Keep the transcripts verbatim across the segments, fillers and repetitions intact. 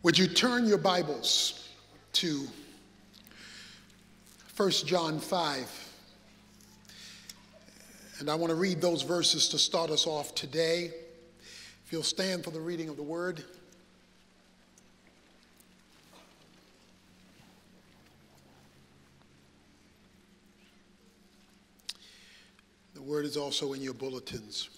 Would you turn your Bibles to First John five? And I want to read those verses to start us off today. If you'll stand for the reading of the word. The word is also in your bulletins.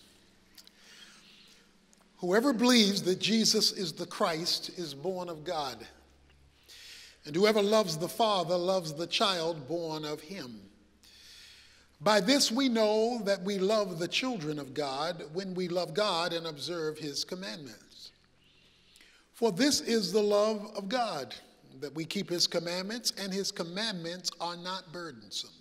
Whoever believes that Jesus is the Christ is born of God. And whoever loves the Father loves the child born of him. By this we know that we love the children of God when we love God and observe his commandments. For this is the love of God, that we keep his commandments, and his commandments are not burdensome.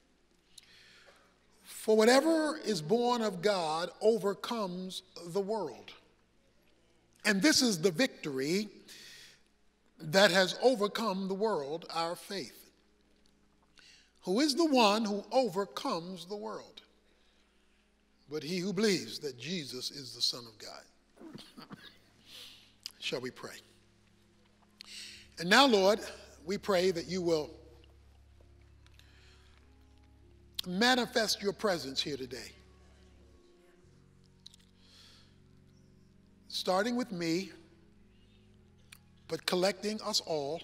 For whatever is born of God overcomes the world. And this is the victory that has overcome the world, our faith. Who is the one who overcomes the world? But he who believes that Jesus is the Son of God. Shall we pray? And now, Lord, we pray that you will manifest your presence here today. Starting with me, but collecting us all.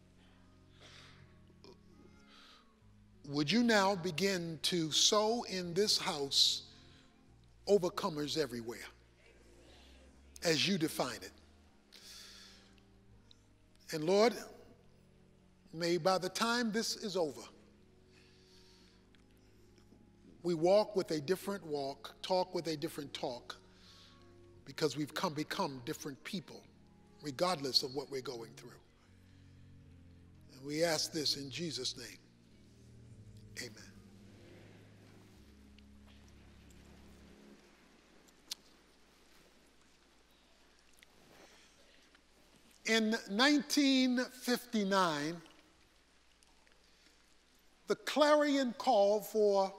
Would you now begin to sow in this house overcomers everywhere, as you define it? And Lord, may by the time this is over, we walk with a different walk, talk with a different talk, because we've come become different people, regardless of what we're going through. And we ask this in Jesus' name. Amen. In nineteen fifty-nine, the clarion call for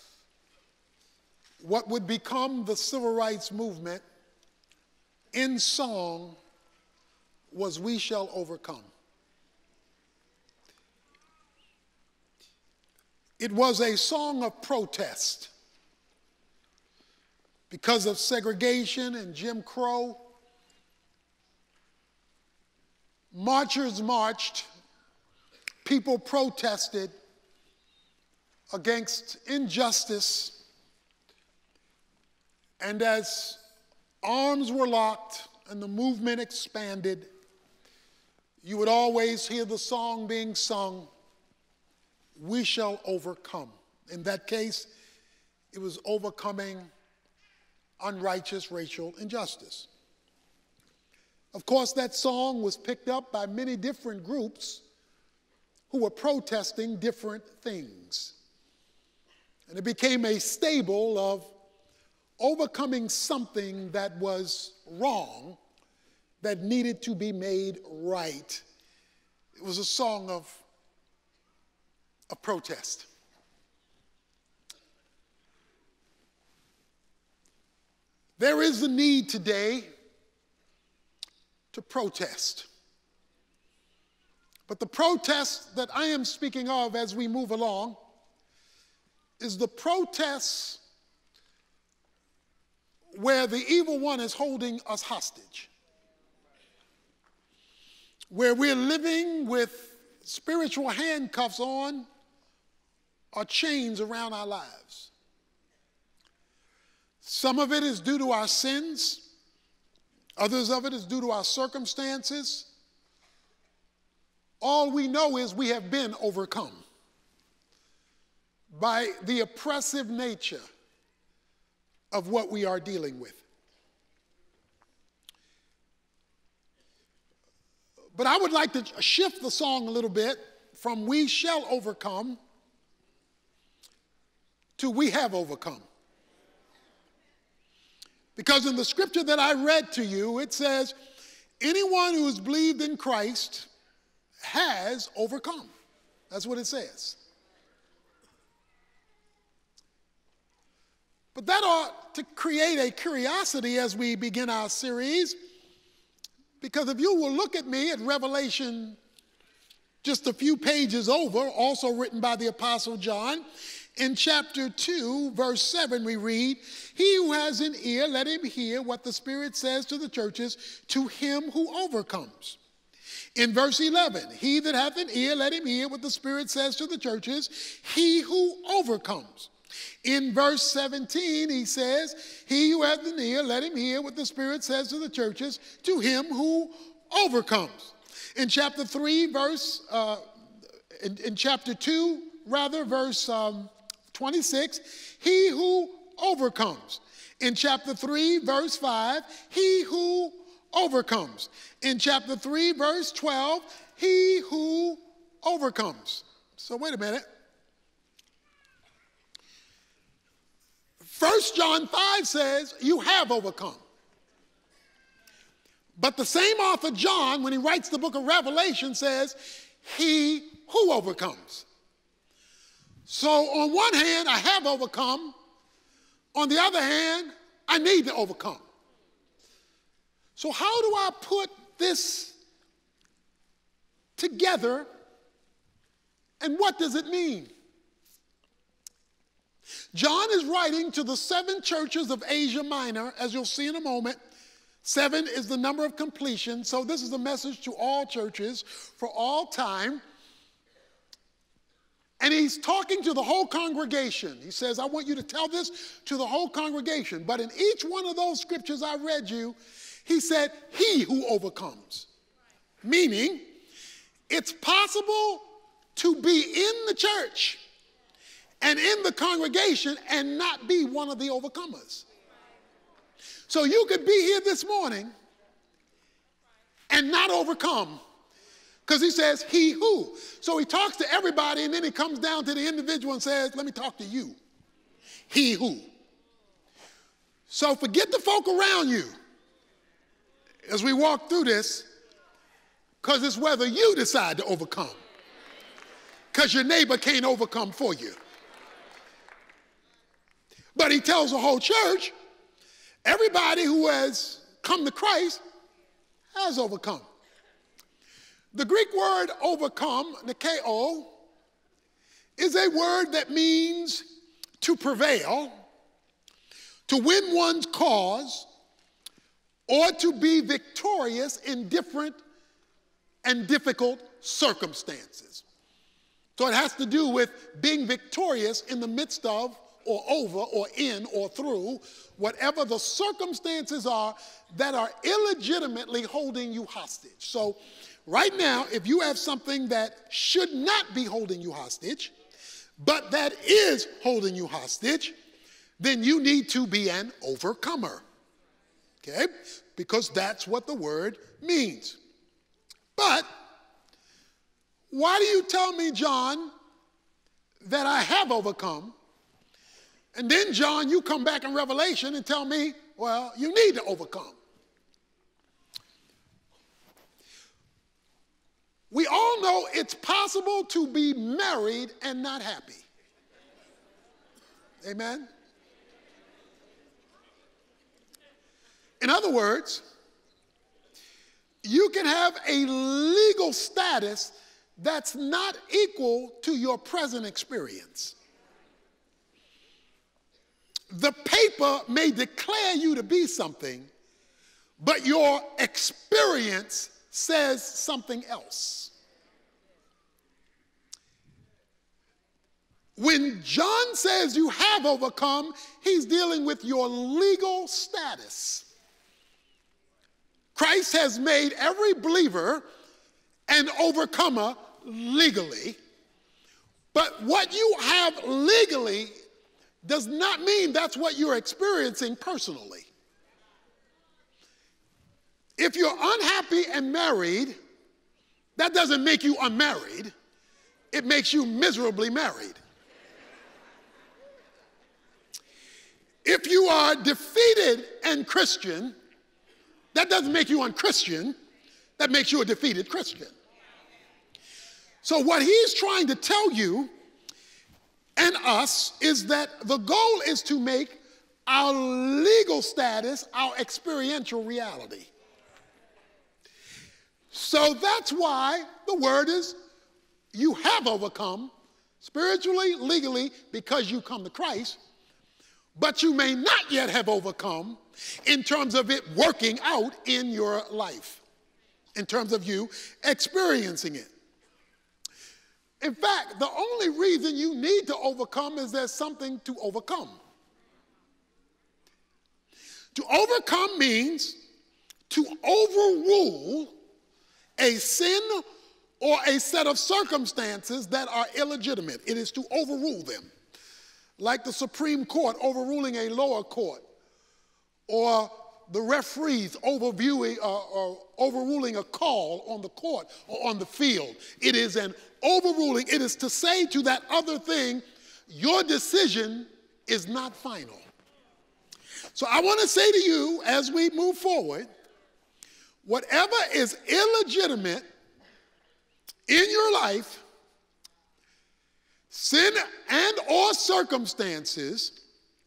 what would become the civil rights movement in song was "We Shall Overcome." It was a song of protest because of segregation and Jim Crow. Marchers marched, people protested against injustice, and as arms were locked and the movement expanded, you would always hear the song being sung, "We shall overcome." In that case, it was overcoming unrighteous racial injustice. Of course, that song was picked up by many different groups who were protesting different things. And it became a staple of overcoming something that was wrong, that needed to be made right. It was a song of, of protest. There is a need today to protest. But the protest that I am speaking of as we move along is the protest where the evil one is holding us hostage, where we're living with spiritual handcuffs on or chains around our lives. Some of it is due to our sins. Others of it is due to our circumstances. All we know is we have been overcome by the oppressive nature of what we are dealing with. But I would like to shift the song a little bit from "We shall overcome" to "We have overcome." Because in the scripture that I read to you, it says, anyone who has believed in Christ has overcome. That's what it says. But that ought to create a curiosity as we begin our series. Because if you will look at me at Revelation, just a few pages over, also written by the Apostle John, in chapter two, verse seven, we read, "He who has an ear, let him hear what the Spirit says to the churches, to him who overcomes." In verse eleven, "He that hath an ear, let him hear what the Spirit says to the churches, he who overcomes." In verse seventeen, he says, "He who hath an ear, let him hear what the Spirit says to the churches, to him who overcomes." In chapter three, verse, uh, in, in chapter two, rather, verse um, twenty-six, "He who overcomes." In chapter three, verse five, "He who overcomes." In chapter three, verse twelve, "He who overcomes." So wait a minute. First John five says, "You have overcome." But the same author, John, when he writes the book of Revelation, says, "He who overcomes." So on one hand, I have overcome. On the other hand, I need to overcome. So how do I put this together, and what does it mean? John is writing to the seven churches of Asia Minor, as you'll see in a moment. Seven is the number of completion, so this is a message to all churches for all time. And he's talking to the whole congregation. He says, I want you to tell this to the whole congregation. But in each one of those scriptures I read you, he said, "He who overcomes." Meaning, it's possible to be in the church and in the congregation and not be one of the overcomers. So you could be here this morning and not overcome, because he says, "He who." So he talks to everybody, and then he comes down to the individual and says, "Let me talk to you. He who." So forget the folk around you as we walk through this, because it's whether you decide to overcome, because your neighbor can't overcome for you. But he tells the whole church, everybody who has come to Christ has overcome. The Greek word overcome, nikeo, is a word that means to prevail, to win one's cause, or to be victorious in different and difficult circumstances. So it has to do with being victorious in the midst of, or over, or in, or through, whatever the circumstances are that are illegitimately holding you hostage. So right now, if you have something that should not be holding you hostage, but that is holding you hostage, then you need to be an overcomer. Okay? Because that's what the word means. But why do you tell me, John, that I have overcome? And then, John, you come back in Revelation and tell me, well, you need to overcome. We all know it's possible to be married and not happy. Amen? In other words, you can have a legal status that's not equal to your present experience. The paper may declare you to be something, but your experience says something else. When John says you have overcome, he's dealing with your legal status. Christ has made every believer an overcomer legally, but what you have legally does not mean that's what you're experiencing personally. If you're unhappy and married, that doesn't make you unmarried. It makes you miserably married. If you are defeated and Christian, that doesn't make you unchristian. That makes you a defeated Christian. So what he's trying to tell you and us is that the goal is to make our legal status our experiential reality. So that's why the word is you have overcome spiritually, legally, because you come to Christ, but you may not yet have overcome in terms of it working out in your life, in terms of you experiencing it. In fact, the only reason you need to overcome is there's something to overcome. To overcome means to overrule a sin or a set of circumstances that are illegitimate. It is to overrule them. Like the Supreme Court overruling a lower court, or the referees overviewing uh, or overruling a call on the court or on the field. It is an overruling. It is to say to that other thing, your decision is not final. So I want to say to you as we move forward, whatever is illegitimate in your life, sin and or circumstances,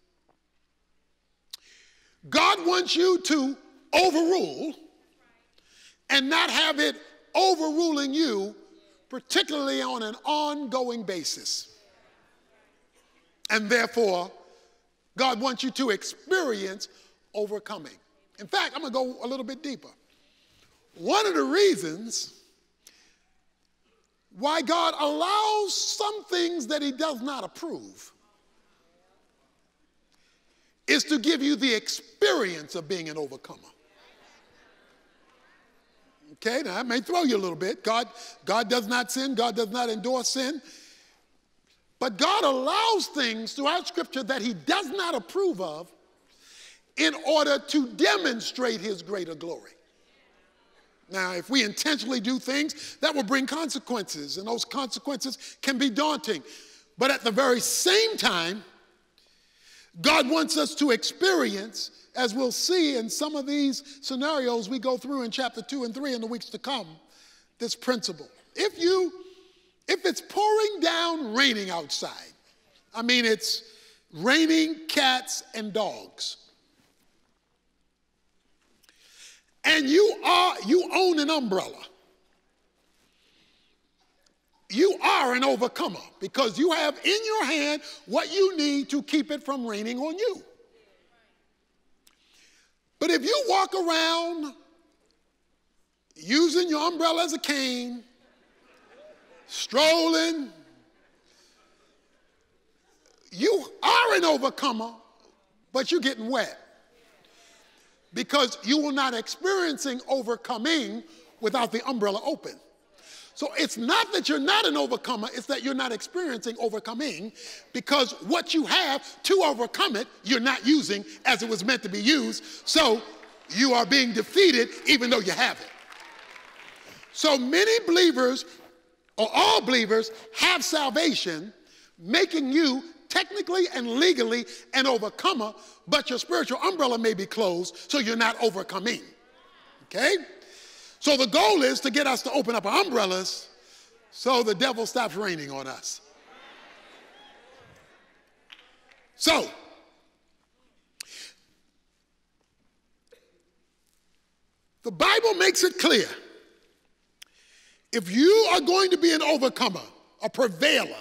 God wants you to overrule and not have it overruling you, particularly on an ongoing basis. And therefore, God wants you to experience overcoming. In fact, I'm going to go a little bit deeper. One of the reasons why God allows some things that he does not approve is to give you the experience of being an overcomer. Okay, now that may throw you a little bit. God, God does not sin. God does not endorse sin. But God allows things throughout Scripture that he does not approve of in order to demonstrate his greater glory. Now, if we intentionally do things, that will bring consequences, and those consequences can be daunting. But at the very same time, God wants us to experience, as we'll see in some of these scenarios we go through in chapter two and three in the weeks to come, this principle. If you, if it's pouring down raining outside, I mean it's raining cats and dogs, and you are, you own an umbrella, you are an overcomer because you have in your hand what you need to keep it from raining on you. But if you walk around using your umbrella as a cane, strolling, you are an overcomer, but you're getting wet because you will not experiencing overcoming without the umbrella open. So it's not that you're not an overcomer, it's that you're not experiencing overcoming because what you have to overcome it, you're not using as it was meant to be used. So you are being defeated even though you have it. So many believers, or all believers, have salvation, making you technically and legally an overcomer, but your spiritual umbrella may be closed, so you're not overcoming. Okay? So the goal is to get us to open up our umbrellas so the devil stops raining on us. So, the Bible makes it clear, if you are going to be an overcomer, a prevailer,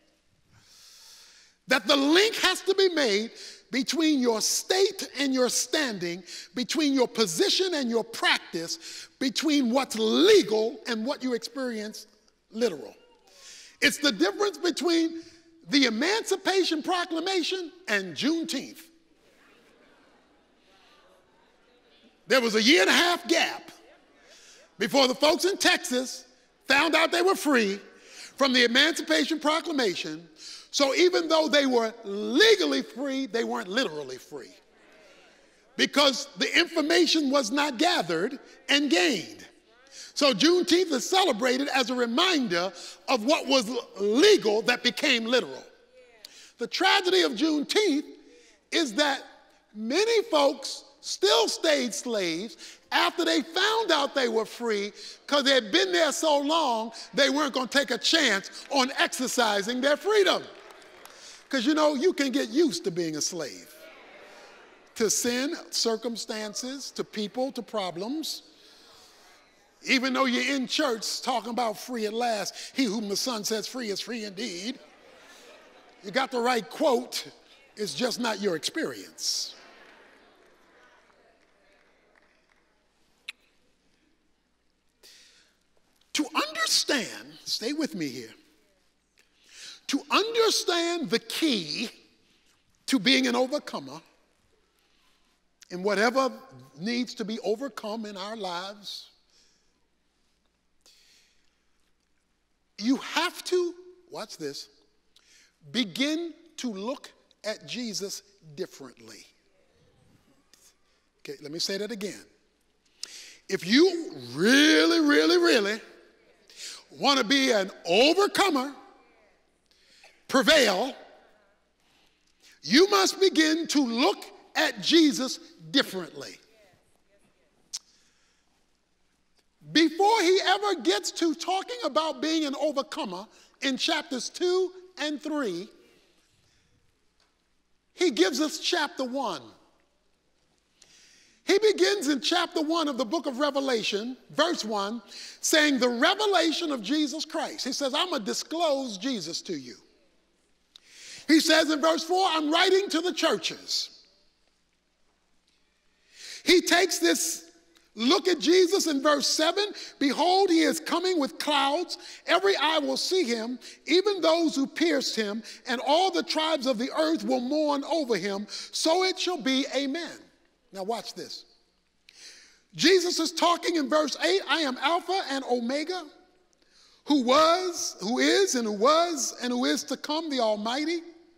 that the link has to be made between your state and your standing, between your position and your practice, between what's legal and what you experience literal. It's the difference between the Emancipation Proclamation and Juneteenth. There was a year and a half gap before the folks in Texas found out they were free from the Emancipation Proclamation. So even though they were legally free, they weren't literally free because the information was not gathered and gained. So Juneteenth is celebrated as a reminder of what was legal that became literal. The tragedy of Juneteenth is that many folks still stayed slaves after they found out they were free because they had been there so long they weren't going to take a chance on exercising their freedom. Because, you know, you can get used to being a slave. To sin, circumstances, to people, to problems. Even though you're in church talking about free at last, he whom the Son sets free is free indeed. You got the right quote, it's just not your experience. To understand, stay with me here, to understand the key to being an overcomer in whatever needs to be overcome in our lives, you have to, watch this, begin to look at Jesus differently. Okay, let me say that again. If you really, really, really want to be an overcomer, prevail, you must begin to look at Jesus differently. Before he ever gets to talking about being an overcomer in chapters two and three, he gives us chapter one. He begins in chapter one of the book of Revelation, verse one, saying the revelation of Jesus Christ. He says, I'm going to disclose Jesus to you. He says in verse four, I'm writing to the churches. He takes this look at Jesus in verse seven. Behold, he is coming with clouds. Every eye will see him, even those who pierced him, and all the tribes of the earth will mourn over him. So it shall be, amen. Now watch this. Jesus is talking in verse eight, I am Alpha and Omega, who was, who is, and who was, and who is to come, the Almighty.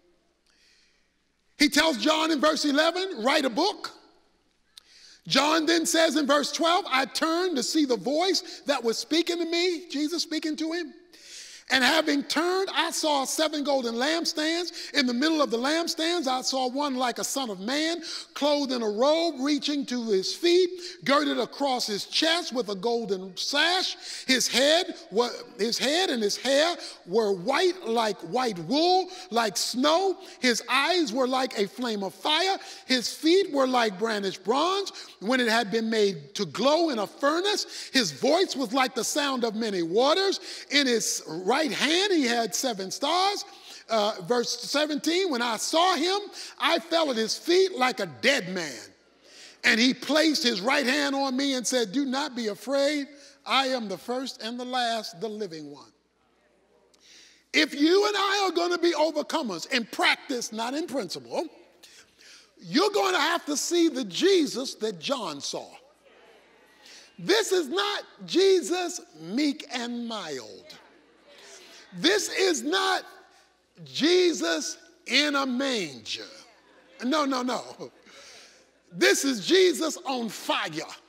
He tells John in verse eleven, write a book. John then says in verse twelve, I turned to see the voice that was speaking to me, Jesus speaking to him. And having turned, I saw seven golden lampstands. In the middle of the lampstands, I saw one like a son of man, clothed in a robe reaching to his feet, girded across his chest with a golden sash. His head, his head and his hair were white like white wool, like snow. His eyes were like a flame of fire. His feet were like brandished bronze when it had been made to glow in a furnace. His voice was like the sound of many waters. In his right hand he had seven stars. Uh, verse seventeen, when I saw him, I fell at his feet like a dead man. And he placed his right hand on me and said, do not be afraid. I am the first and the last, the living one. If you and I are going to be overcomers in practice, not in principle, you're going to have to see the Jesus that John saw. This is not Jesus meek and mild. This is not Jesus in a manger. No, no, no. This is Jesus on fire.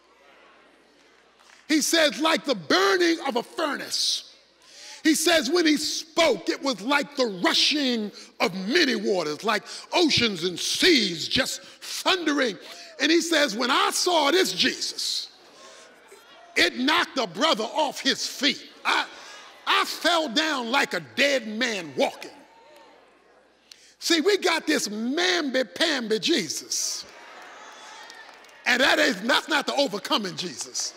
He says, like the burning of a furnace. He says when he spoke, it was like the rushing of many waters, like oceans and seas just thundering. And he says, when I saw this Jesus, it knocked a brother off his feet. I, I fell down like a dead man walking. See, we got this mamby-pamby Jesus. And that is, that's not the overcoming Jesus.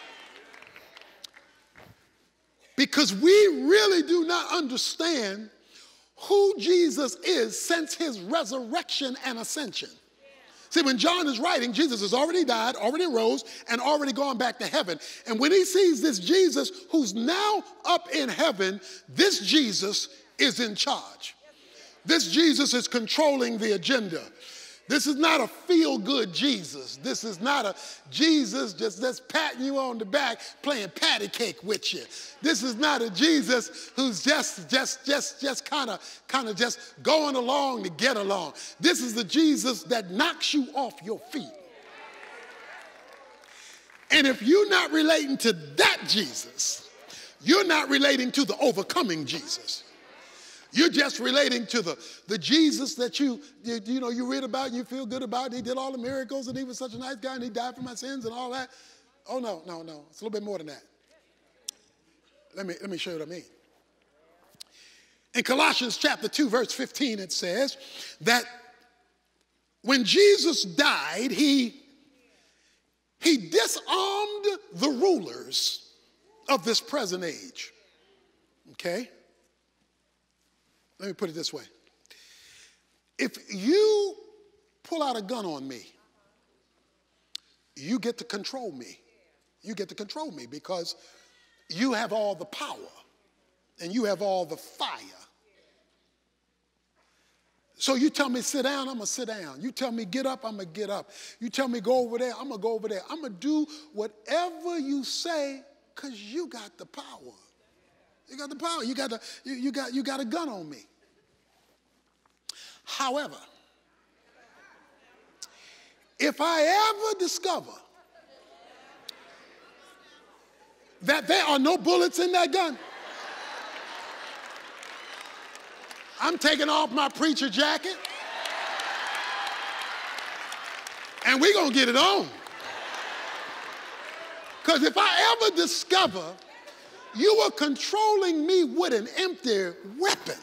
Because we really do not understand who Jesus is since his resurrection and ascension. See, when John is writing, Jesus has already died, already rose, and already gone back to heaven. And when he sees this Jesus who's now up in heaven, this Jesus is in charge. This Jesus is controlling the agenda. This is not a feel-good Jesus. This is not a Jesus just, just patting you on the back, playing patty cake with you. This is not a Jesus who's just, just, just, just kind of, kind of just going along to get along. This is the Jesus that knocks you off your feet. And if you're not relating to that Jesus, you're not relating to the overcoming Jesus. You're just relating to the, the Jesus that you, you, you know, you read about and you feel good about. He did all the miracles and he was such a nice guy and he died for my sins and all that. Oh, no, no, no. It's a little bit more than that. Let me, let me show you what I mean. In Colossians chapter two, verse fifteen, it says that when Jesus died, he, he disarmed the rulers of this present age. Okay? Let me put it this way. If you pull out a gun on me, you get to control me. You get to control me because you have all the power and you have all the fire. So you tell me sit down, I'm going to sit down. You tell me get up, I'm going to get up. You tell me go over there, I'm going to go over there. I'm going to do whatever you say because you got the power. You got the power. You got, the, you, you, got, you got a gun on me. However, if I ever discover that there are no bullets in that gun, I'm taking off my preacher jacket and we're going to get it on. Because if I ever discover you were controlling me with an empty weapon,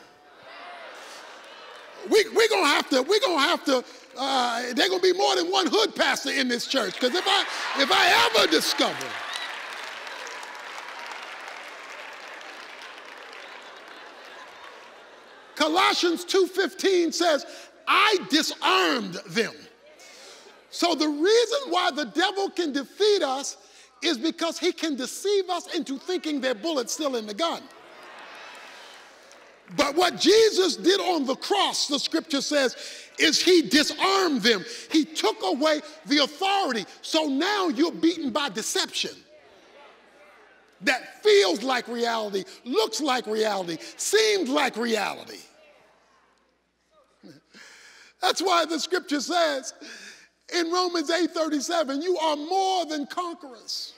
we, we're going to have to, we're going to have to, uh, there's going to be more than one hood pastor in this church. Because if I, if I ever discover Colossians two fifteen says, I disarmed them. So the reason why the devil can defeat us is because he can deceive us into thinking there are bullets still in the gun. But what Jesus did on the cross, the scripture says, is he disarmed them. He took away the authority. So now you're beaten by deception. That feels like reality, looks like reality, seems like reality. That's why the scripture says in Romans eight thirty-seven, you are more than conquerors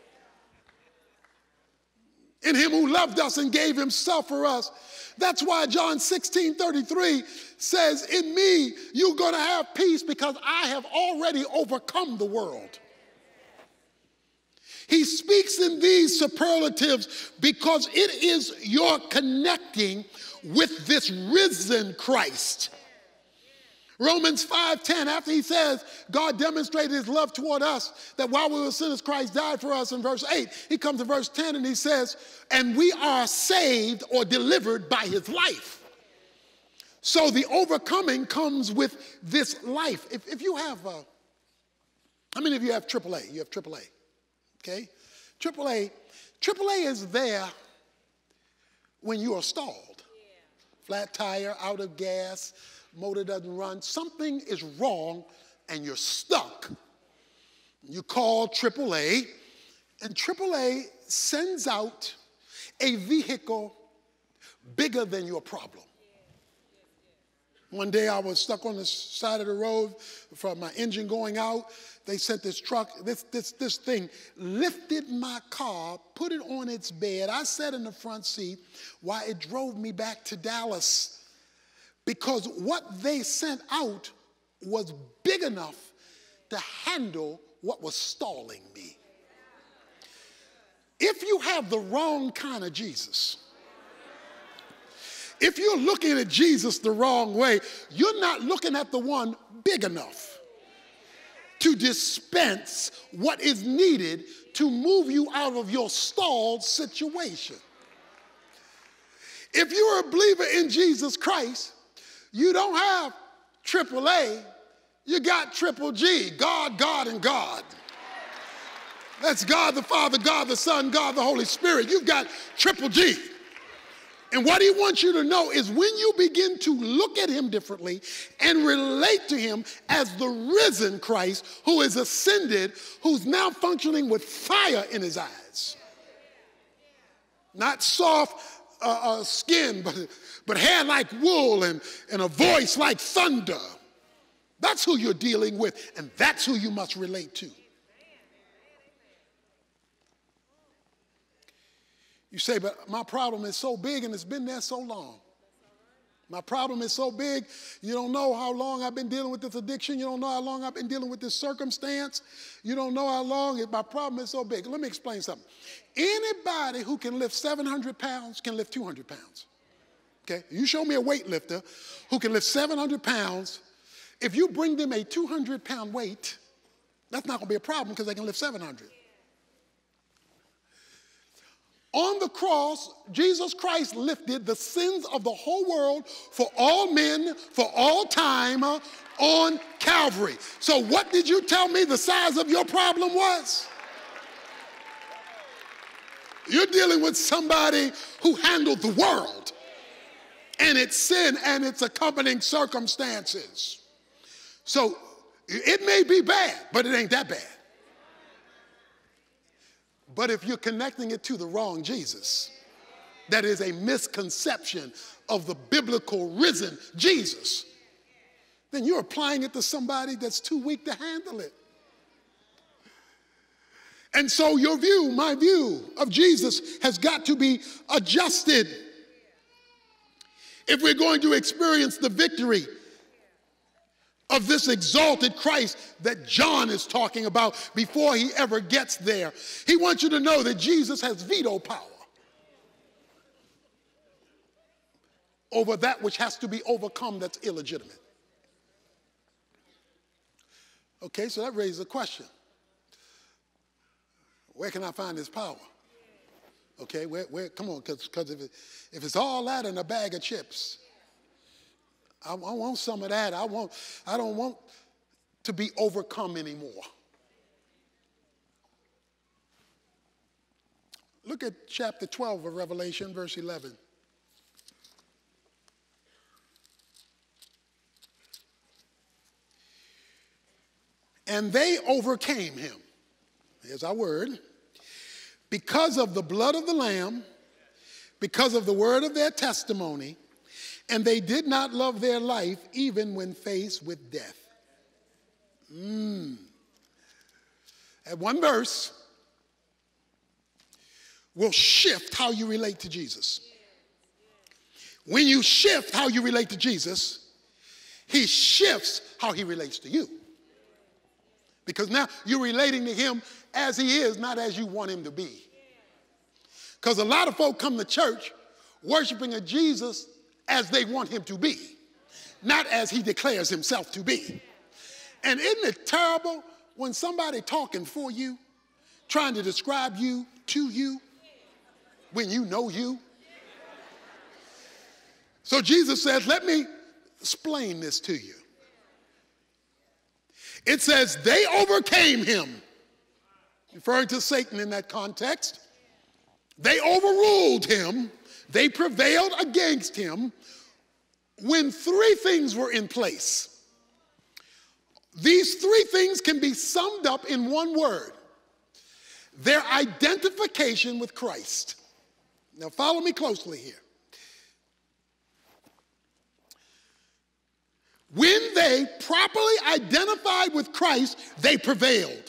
in him who loved us and gave himself for us. That's why John sixteen thirty-three says, in me, you're going to have peace because I have already overcome the world. He speaks in these superlatives because it is your connecting with this risen Christ. Romans five ten, after he says God demonstrated his love toward us, that while we were sinners, Christ died for us, in verse eight, he comes to verse ten and he says, and we are saved or delivered by his life. So the overcoming comes with this life. If, if you have, uh, how many of you have triple A? You have triple A. Okay? Triple A, Triple A is there when you are stalled. Flat tire, out of gas, motor doesn't run. Something is wrong and you're stuck. You call Triple A, and Triple A sends out a vehicle bigger than your problem. One day I was stuck on the side of the road from my engine going out. They sent this truck, this, this, this thing lifted my car, put it on its bed. I sat in the front seat while it drove me back to Dallas because what they sent out was big enough to handle what was stalling me. If you have the wrong kind of Jesus, if you're looking at Jesus the wrong way, you're not looking at the one big enough to dispense what is needed to move you out of your stalled situation. If you're a believer in Jesus Christ, you don't have triple A, you got triple G, God, God, and God. That's God the Father, God the Son, God the Holy Spirit. You've got triple G. And what he wants you to know is when you begin to look at him differently and relate to him as the risen Christ who is ascended, who's now functioning with fire in his eyes. Not soft uh, uh, skin, but, but hair like wool and, and a voice like thunder. That's who you're dealing with, and that's who you must relate to. You say, but my problem is so big and it's been there so long. My problem is so big, you don't know how long I've been dealing with this addiction. You don't know how long I've been dealing with this circumstance. You don't know how long, my problem is so big. Let me explain something. Anybody who can lift seven hundred pounds can lift two hundred pounds. Okay? You show me a weightlifter who can lift seven hundred pounds. If you bring them a two hundred pound weight, that's not going to be a problem because they can lift seven hundred. On the cross, Jesus Christ lifted the sins of the whole world for all men, for all time, uh, on Calvary. So what did you tell me the size of your problem was? You're dealing with somebody who handled the world and its sin and its accompanying circumstances. So it may be bad, but it ain't that bad. But if you're connecting it to the wrong Jesus, that is a misconception of the biblical risen Jesus, then you're applying it to somebody that's too weak to handle it. And so your view, my view of Jesus has got to be adjusted if we're going to experience the victory of this exalted Christ that John is talking about before he ever gets there. He wants you to know that Jesus has veto power over that which has to be overcome that's illegitimate. Okay, so that raises a question. Where can I find this power? Okay, where, where, come on, because if, it, if it's all that in a bag of chips, I, I want some of that. I, want, I don't want to be overcome anymore. Look at chapter twelve of Revelation, verse eleven. And they overcame him. Here's our word. Because of the blood of the Lamb, because of the word of their testimony, and they did not love their life even when faced with death. Mm. That one verse will shift how you relate to Jesus. When you shift how you relate to Jesus, he shifts how he relates to you. Because now you're relating to him as he is, not as you want him to be. Because a lot of folk come to church worshiping a Jesus as they want him to be, not as he declares himself to be. And isn't it terrible when somebody talking for you, trying to describe you to you, when you know you? So Jesus says, let me explain this to you. It says they overcame him, referring to Satan in that context. They overruled him. They prevailed against him when three things were in place. These three things can be summed up in one word: their identification with Christ. Now follow me closely here. When they properly identified with Christ, they prevailed.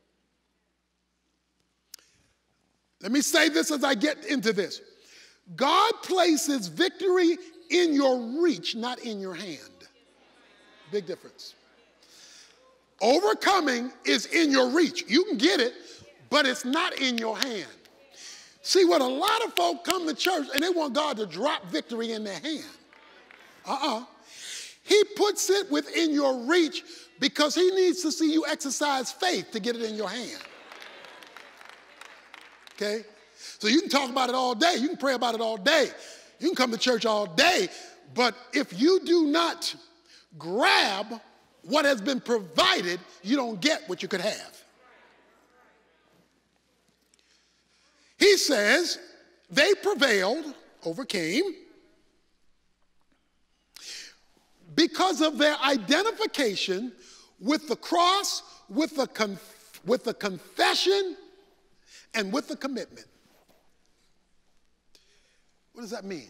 Let me say this as I get into this. God places victory in your reach, not in your hand. Big difference. Overcoming is in your reach. You can get it, but it's not in your hand. See, what a lot of folk come to church and they want God to drop victory in their hand. Uh-uh. He puts it within your reach because he needs to see you exercise faith to get it in your hand. Okay? So you can talk about it all day. You can pray about it all day. You can come to church all day. But if you do not grab what has been provided, you don't get what you could have. He says they prevailed, overcame, because of their identification with the cross, with the, conf- with the confession, and with the commitment. What does that mean?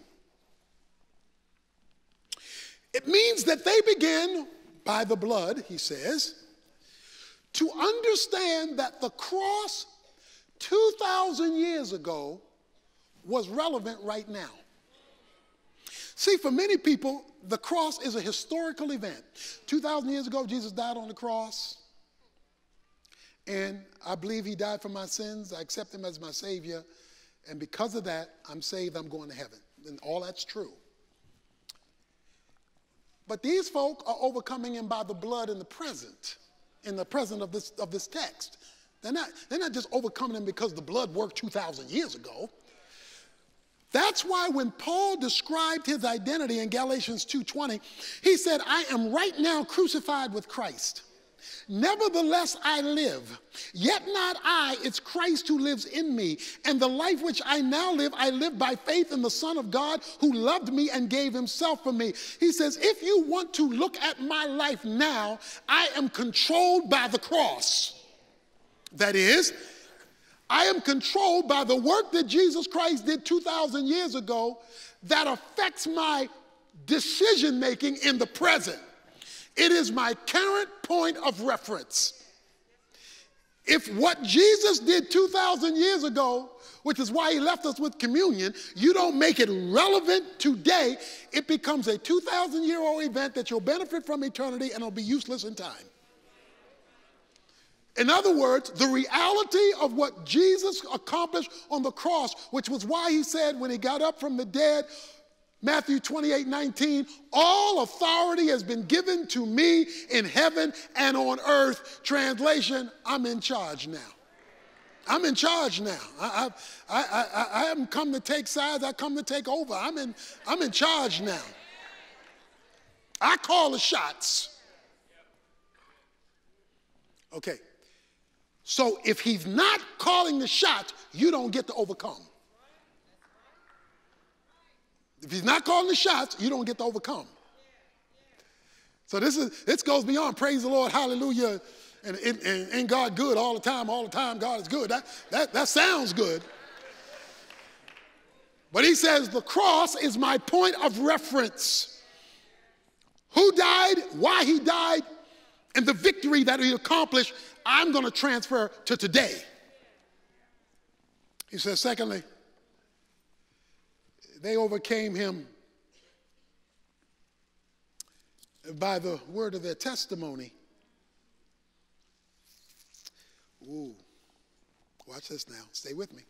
It means that they began, by the blood, he says, to understand that the cross two thousand years ago was relevant right now. See, for many people, the cross is a historical event. two thousand years ago, Jesus died on the cross. And I believe he died for my sins. I accept him as my Savior. And because of that, I'm saved, I'm going to heaven. And all that's true. But these folk are overcoming him by the blood in the present, in the present of this, of this text. They're not, they're not just overcoming him because the blood worked two thousand years ago. That's why when Paul described his identity in Galatians two twenty, he said, I am right now crucified with Christ. Nevertheless, I live, yet not I, it's Christ who lives in me. And the life which I now live, I live by faith in the Son of God who loved me and gave himself for me. He says, if you want to look at my life now, I am controlled by the cross. That is, I am controlled by the work that Jesus Christ did two thousand years ago that affects my decision making in the present. It is my current point of reference. If what Jesus did two thousand years ago, which is why he left us with communion, you don't make it relevant today, it becomes a two thousand year old event that you'll benefit from eternity and it'll be useless in time. In other words, the reality of what Jesus accomplished on the cross, which was why he said when he got up from the dead, Matthew twenty-eight nineteen, all authority has been given to me in heaven and on earth. Translation, I'm in charge now. I'm in charge now. I, I, I, I, I haven't come to take sides, I come to take over. I'm in, I'm in charge now. I call the shots. Okay. So if he's not calling the shots, you don't get to overcome. If he's not calling the shots, you don't get to overcome. So this is this goes beyond praise the Lord, hallelujah, and, and, and, and God good all the time, all the time, God is good. That, that, that sounds good. But he says the cross is my point of reference. Who died, why he died, and the victory that he accomplished, I'm going to transfer to today. He says, secondly, they overcame him by the word of their testimony. Ooh, watch this now. Stay with me.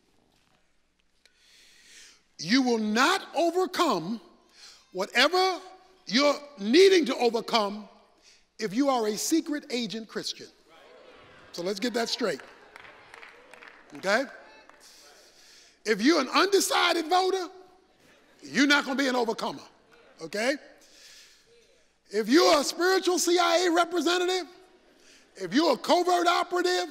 You will not overcome whatever you're needing to overcome if you are a secret agent Christian. So let's get that straight. Okay? If you're an undecided voter, you're not going to be an overcomer. Okay? If you're a spiritual C I A representative, if you're a covert operative,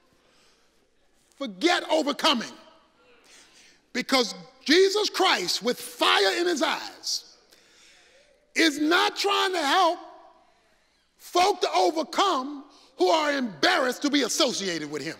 forget overcoming. Because Jesus Christ, with fire in his eyes, is not trying to help folk to overcome who are embarrassed to be associated with him.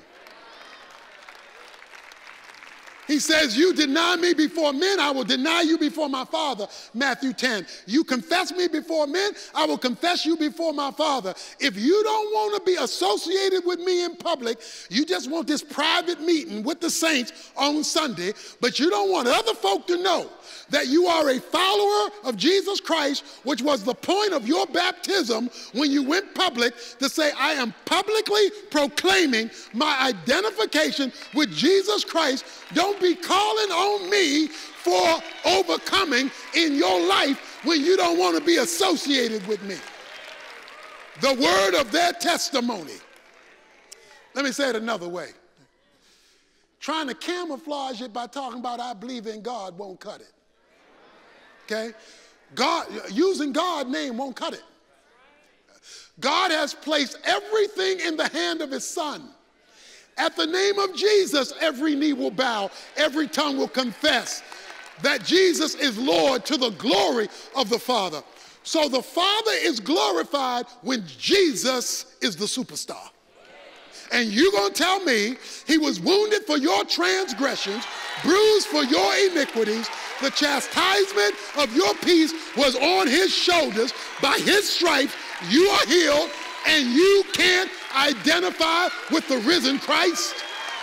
He says, you deny me before men, I will deny you before my Father, Matthew ten. You confess me before men, I will confess you before my Father. If you don't want to be associated with me in public, you just want this private meeting with the saints on Sunday, but you don't want other folk to know that you are a follower of Jesus Christ, which was the point of your baptism when you went public to say, I am publicly proclaiming my identification with Jesus Christ. Don't be calling on me for overcoming in your life when you don't want to be associated with me. The word of their testimony. Let me say it another way. Trying to camouflage it by talking about I believe in God won't cut it. Okay? God, using God's name won't cut it. God has placed everything in the hand of his Son. At the name of Jesus, every knee will bow, every tongue will confess that Jesus is Lord to the glory of the Father. So the Father is glorified when Jesus is the superstar. And you're going to tell me he was wounded for your transgressions, bruised for your iniquities. The chastisement of your peace was on his shoulders. By his stripes, you are healed, and you can't identify with the risen Christ.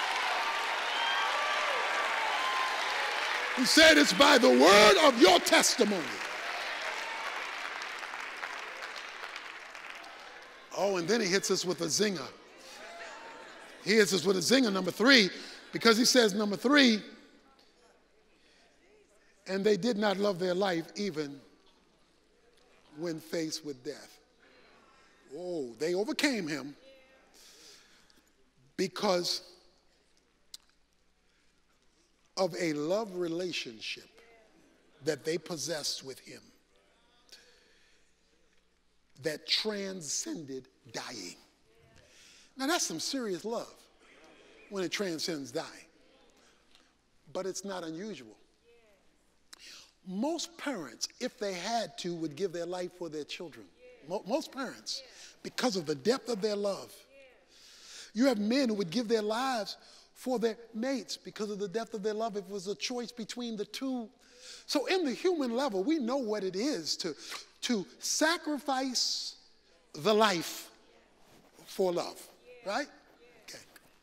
He said it's by the word of your testimony. Oh, and then he hits us with a zinger. He hits us with a zinger, number three, because he says, number three, and they did not love their life even when faced with death. Oh, they overcame him because of a love relationship that they possessed with him that transcended dying. Now that's some serious love when it transcends dying. But it's not unusual. Most parents, if they had to, would give their life for their children. Mo- most parents, because of the depth of their love. You have men who would give their lives for their mates because of the depth of their love if it was a choice between the two. So in the human level, we know what it is to, to sacrifice the life for love, right? Okay.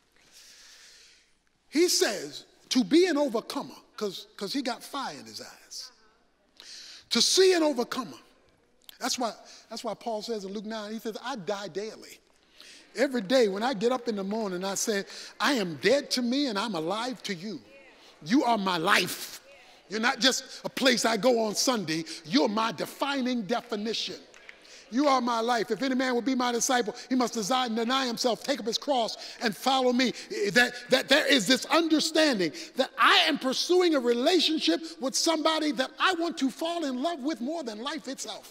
He says to be an overcomer, because because he got fire in his eyes. To see an overcomer. That's why, that's why Paul says in Luke nine, he says, I die daily. Every day when I get up in the morning, I say, I am dead to me and I'm alive to you. You are my life. You're not just a place I go on Sunday. You're my defining definition. You are my life. If any man will be my disciple, he must desire and deny himself, take up his cross, and follow me. That, that there is this understanding that I am pursuing a relationship with somebody that I want to fall in love with more than life itself.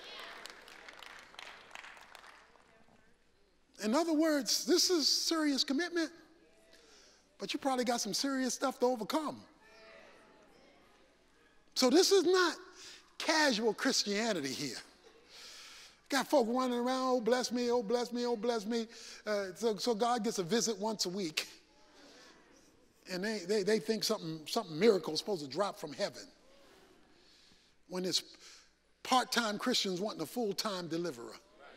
In other words, this is serious commitment, but you probably got some serious stuff to overcome. So this is not casual Christianity here. Got folk running around, oh, bless me, oh, bless me, oh, bless me. Uh, so, so God gets a visit once a week. And they, they, they think something, something miracle is supposed to drop from heaven. When it's part-time Christians wanting a full-time deliverer.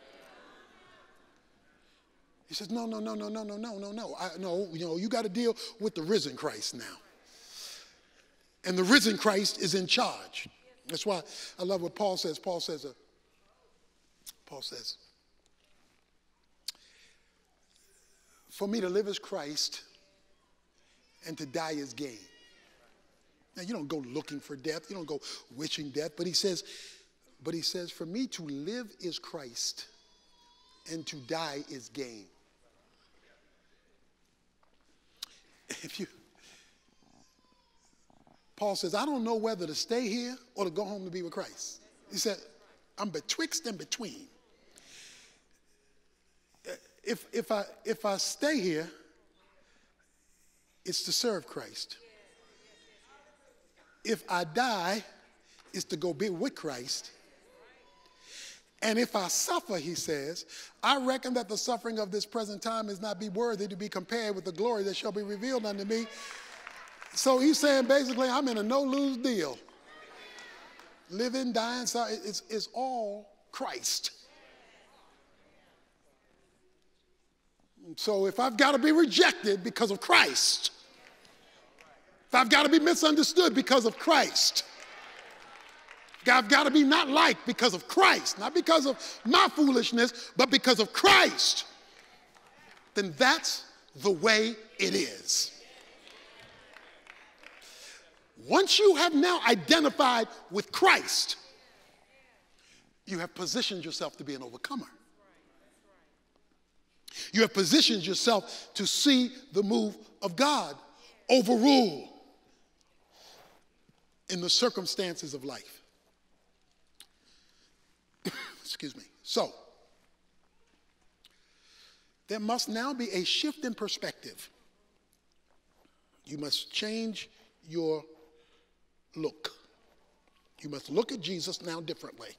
He says, no, no, no, no, no, no, no, no, no. I, no, you know, you got to deal with the risen Christ now. And the risen Christ is in charge. That's why I love what Paul says. Paul says, uh, Paul says, for me to live as Christ and to die is gain. Now, you don't go looking for death. You don't go wishing death. But he says, but he says, for me to live is Christ and to die is gain. If you, Paul says, I don't know whether to stay here or to go home to be with Christ. He said, I'm betwixt and between. If, if, I, if I stay here, it's to serve Christ. If I die, it's to go be with Christ. And if I suffer, he says, I reckon that the suffering of this present time is not be worthy to be compared with the glory that shall be revealed unto me. So he's saying basically, I'm in a no-lose deal. Living, dying, so it's, it's all Christ. So if I've got to be rejected because of Christ, if I've got to be misunderstood because of Christ, I've got to be not liked because of Christ, not because of my foolishness, but because of Christ, then that's the way it is. Once you have now identified with Christ, you have positioned yourself to be an overcomer. You have positioned yourself to see the move of God overrule in the circumstances of life. Excuse me. So, there must now be a shift in perspective. You must change your look. You must look at Jesus now differently.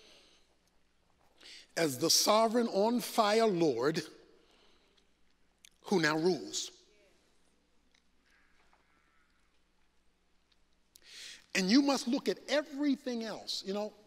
As the sovereign on fire Lord who now rules. And you must look at everything else. You know,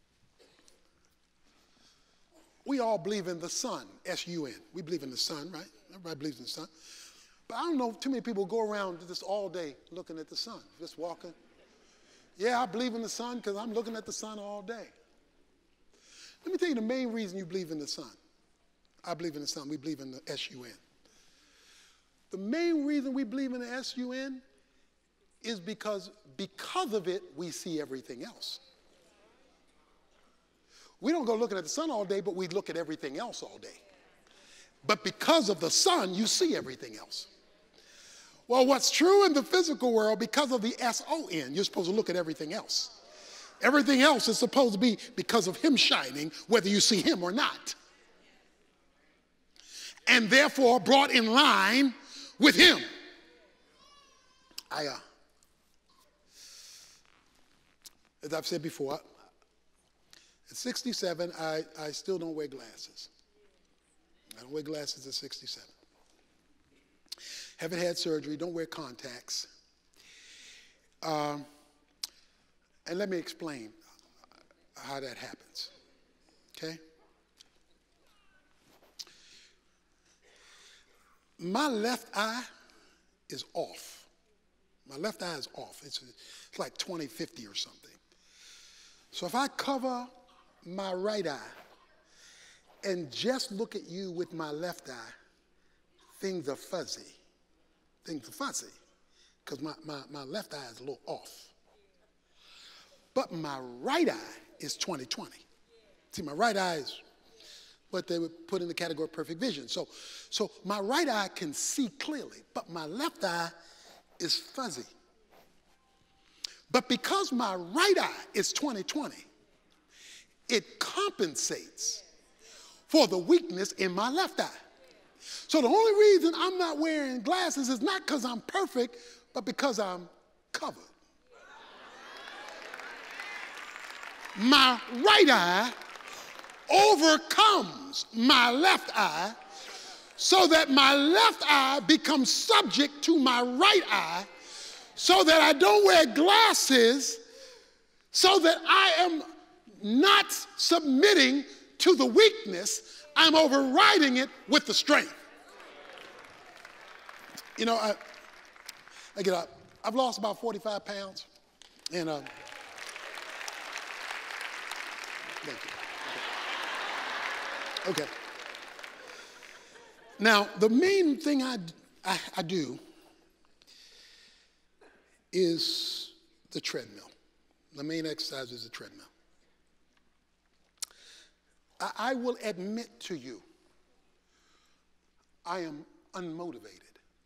we all believe in the sun, S U N. We believe in the sun, right? Everybody believes in the sun. But I don't know too many people go around just all day looking at the sun, just walking. Yeah, I believe in the sun because I'm looking at the sun all day. Let me tell you the main reason you believe in the sun. I believe in the sun. We believe in the S U N. The main reason we believe in the S U N is because because of it, we see everything else. We don't go looking at the sun all day, but we look at everything else all day. But because of the sun, you see everything else. Well, what's true in the physical world, because of the S O N, you're supposed to look at everything else. Everything else is supposed to be because of him shining, whether you see him or not. And therefore brought in line with him. I, uh, as I've said before, at sixty-seven, I, I still don't wear glasses. I don't wear glasses at sixty-seven. Haven't had surgery, don't wear contacts. Um, and let me explain how that happens, okay? My left eye is off. My left eye is off. It's, it's like twenty fifty or something. So if I cover my right eye and just look at you with my left eye, things are fuzzy. Things are fuzzy because my, my, my left eye is a little off. But my right eye is twenty twenty. See, my right eye is what they would put in the category of perfect vision. So, so my right eye can see clearly, but my left eye is fuzzy. But because my right eye is twenty twenty, it compensates for the weakness in my left eye. So the only reason I'm not wearing glasses is not because I'm perfect, but because I'm covered. My right eye overcomes my left eye so that my left eye becomes subject to my right eye, so that I don't wear glasses, so that I am not submitting to the weakness, I'm overriding it with the strength. You know, I, I get up. I've lost about forty-five pounds, and uh, thank you. Okay. Now, the main thing I, I, I do is the treadmill. The main exercise is the treadmill. I, I will admit to you, I am unmotivated.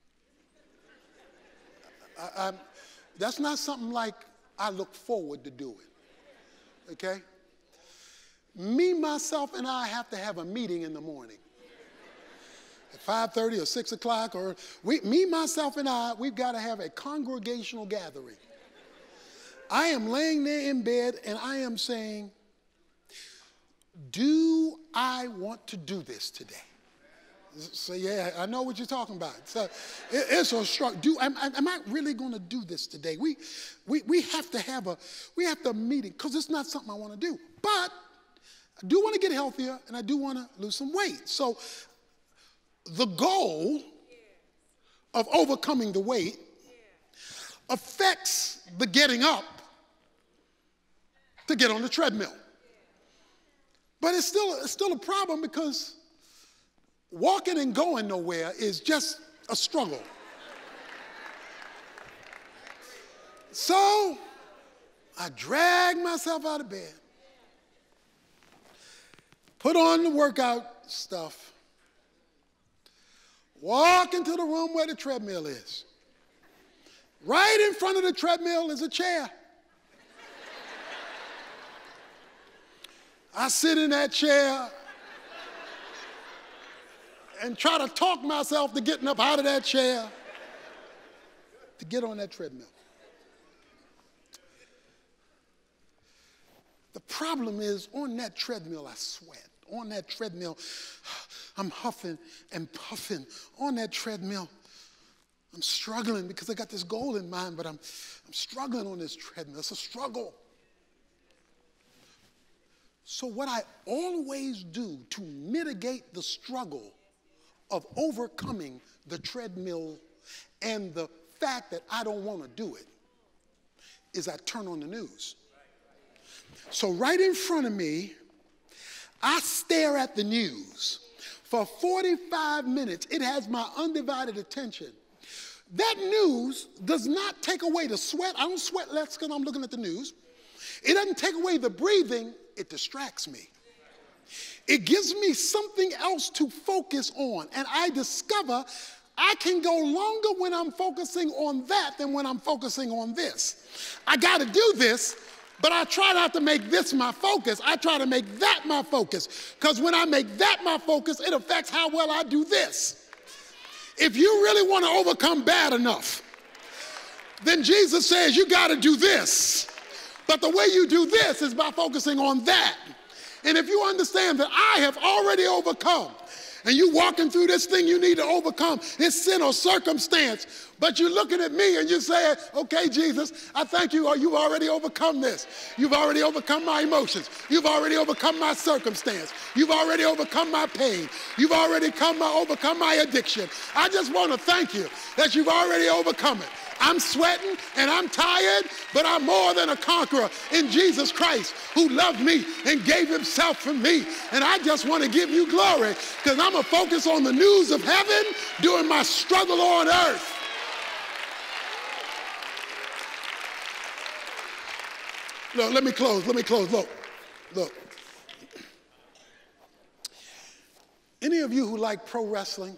I, I'm, that's not something like I look forward to do it, okay? Me, myself, and I have to have a meeting in the morning. At five thirty or six o'clock, or we, me, myself, and I, we've got to have a congregational gathering. I am laying there in bed, and I am saying, do I want to do this today? So yeah, I know what you're talking about. So it, it's a struggle. Do am, am I really going to do this today? We, we, we have to have a we have to have a meeting because it's not something I want to do. But I do want to get healthier, and I do want to lose some weight. So the goal of overcoming the weight affects the getting up to get on the treadmill. But it's still, it's still a problem because walking and going nowhere is just a struggle. So I drag myself out of bed, put on the workout stuff, walk into the room where the treadmill is. Right in front of the treadmill is a chair. I sit in that chair and try to talk myself to getting up out of that chair to get on that treadmill. The problem is, on that treadmill, I sweat. On that treadmill, I'm huffing and puffing. On that treadmill, I'm struggling because I got this goal in mind, but I'm, I'm struggling on this treadmill. It's a struggle. So what I always do to mitigate the struggle of overcoming the treadmill and the fact that I don't want to do it is I turn on the news. So right in front of me, I stare at the news for forty-five minutes. It has my undivided attention. That news does not take away the sweat. I don't sweat less because I'm looking at the news. It doesn't take away the breathing. It distracts me. It gives me something else to focus on. And I discover I can go longer when I'm focusing on that than when I'm focusing on this. I got to do this, but I try not to make this my focus. I try to make that my focus, because when I make that my focus, it affects how well I do this. If you really want to overcome bad enough, then Jesus says you got to do this. But the way you do this is by focusing on that. And if you understand that I have already overcome, and you walking through this thing you need to overcome, it's sin or circumstance, but you're looking at me and you say, okay, Jesus, I thank you, you've already overcome this. You've already overcome my emotions. You've already overcome my circumstance. You've already overcome my pain. You've already come, overcome my addiction. I just want to thank you that you've already overcome it. I'm sweating and I'm tired, but I'm more than a conqueror in Jesus Christ, who loved me and gave himself for me. And I just want to give you glory, because I'm going to focus on the news of heaven during my struggle on earth. Look, let me close, let me close, look, look. Any of you who like pro wrestling,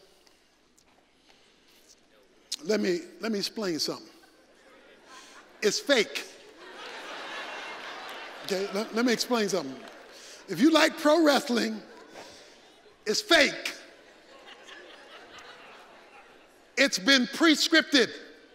let me, let me explain something. It's fake. Okay, let, let me explain something. If you like pro wrestling, it's fake. It's been pre-scripted.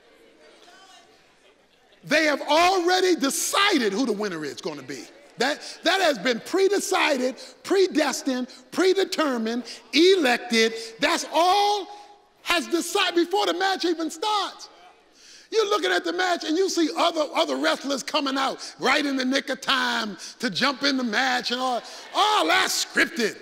They have already decided who the winner is going to be. That, that has been pre-decided, predestined, predetermined, elected. That's all has decided before the match even starts. You're looking at the match and you see other, other wrestlers coming out right in the nick of time to jump in the match and all. All that's scripted.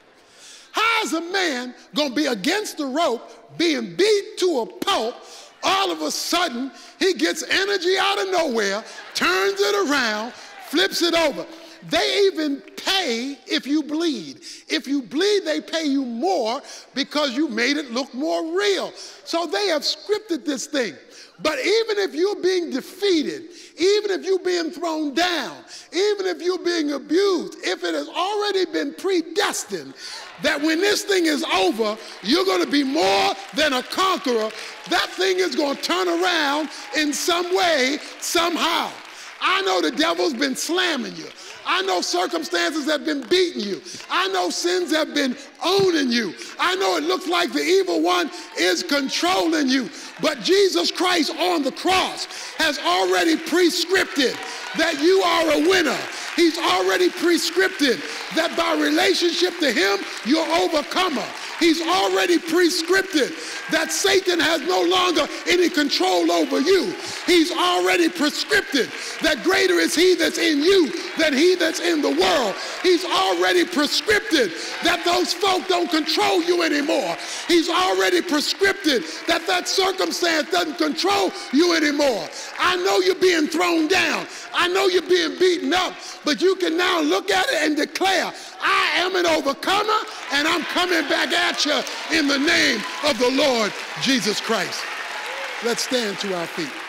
How is a man going to be against the rope, being beat to a pulp? All of a sudden, he gets energy out of nowhere, turns it around, flips it over. They even pay if you bleed. If you bleed, they pay you more because you made it look more real. So they have scripted this thing. But even if you're being defeated, even if you're being thrown down, even if you're being abused, if it has already been predestined that when this thing is over, you're going to be more than a conqueror, that thing is going to turn around in some way, somehow. I know the devil's been slamming you. I know circumstances have been beating you. I know sins have been owning you. I know it looks like the evil one is controlling you. But Jesus Christ on the cross has already prescripted that you are a winner. He's already prescripted that by relationship to him, you're overcomer. He's already prescripted that Satan has no longer any control over you. He's already prescripted that greater is he that's in you than he that's in the world. He's already prescripted that those folk don't control you anymore. He's already prescripted that that circumstance doesn't control you anymore. I know you're being thrown down. I know you're being beaten up, but you can now look at it and declare, I am an overcomer, and I'm coming back at you in the name of the Lord Jesus Christ. Let's stand to our feet.